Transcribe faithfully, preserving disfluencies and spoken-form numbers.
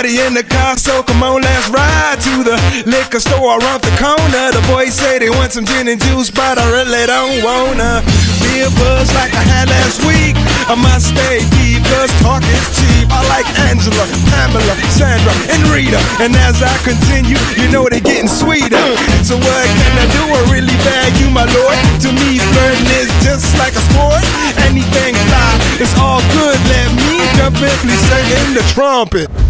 Everybody in the car, so come on, let's ride to the liquor store around the corner. The boys say they want some gin and juice, but I really don't wanna be a buzz like I had last week. I must stay deep, cause talk is cheap. I like Angela, Pamela, Sandra, and Rita. And as I continue, you know they're getting sweeter. So what can I do? I really bag you, my lord. To me, flirting is just like a sport. Anything fly, it's all good. Let me jump in, please sing in the trumpet.